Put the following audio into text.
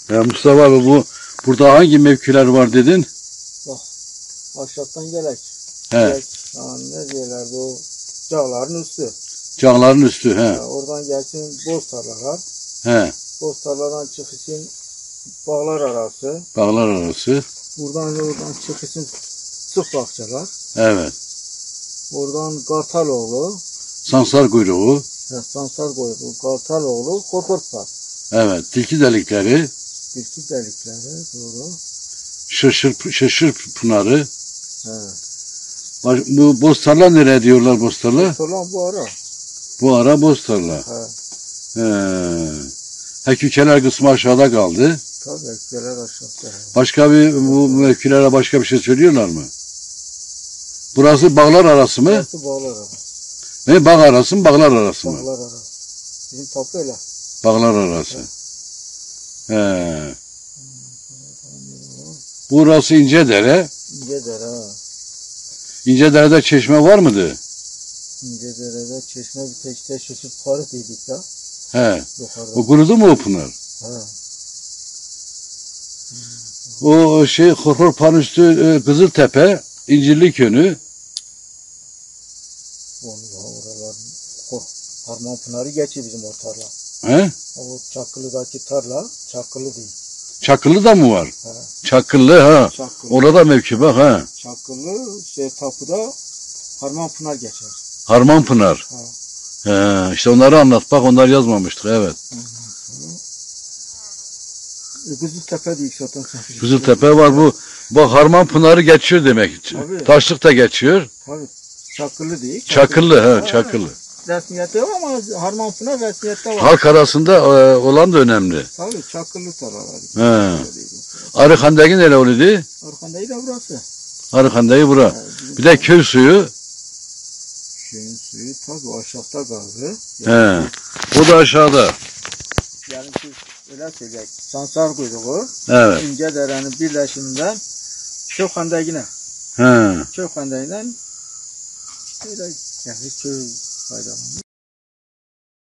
Mustafa abi burada hangi mevkiler var dedin? Bak aşağıdan gelek. He. Ne diyorlardı o cağların üstü. Cağların üstü he. Oradan gelsin boz tarlalar. He. Boz tarladan çıkışın bağlar arası. Bağlar arası. Oradan çıkışın sık bahçeler. Evet. Oradan Kartaloğlu. Sansar kuyruğu. Sansar kuyruğu. Kartaloğlu. Kotorpar. Evet. Tilki delikleri. Tilki delikleri. Doğru. Şırşır pınarı. Evet. Bu Boztarla nereye diyorlar Boztarla? Boztarla bu ara. Bu ara Boztarla. Hekükeler kısmı aşağıda kaldı. Tabii hekükeler aşağıda. Başka bu mevkilere başka bir şey söylüyorlar mı? Burası bağlar arası mı? Burası bağlar arası. Ne bağ arası mı bağlar arası mı? Bağlar arası. Bizim tapu öyle. Bağlar arası. He. Burası İncedere. İncedere ha. İncedere'de çeşme var mıydı? İncedere'de çeşme bir tek teşhisi parı dedik ya. He. Yukarıda. O kurudu mu o pınar? He. O Horhorpan üstü Kızıltepe, İncirlikönü. Vallahi oraların Harmanpınarı geçiyor bizim o tarla. He? O Çakılı'daki tarla Çakılı değil. Çakıllı da mı var? He. Çakıllı ha. Çakılı. Orada mevki bak ha. Çakılı tapuda Harmanpınar geçer. Harmanpınar. Ha. He, işte onları anlat bak, onlar yazmamıştık evet. Kızıltepe değil zaten. Kızıltepe var bu. Bak Harmanpınarı geçiyor demek. Tabii. Taşlık da geçiyor. Tabii. Çakılı değil. Çakıllı ha, Çakıllı. Resmiyette var ama Harmanpınar resmiyette var. Halk arasında olan da önemli. Tabii Çakılı tarlalar. He. Arıkandaki nere oluyordu? Arkandayı da burası. Arıkandaki bura. Bir de köy suyu. Köyün suyu tabii aşağıda kaldı. He. O da aşağıda. Yani siz öyle söyleyecek. Sansar kuyruğu. Evet. İncedere'nin birleşiminden Çökhan'dakine. He. Çökhan'dakinden öyle yani köy faydalanıyor.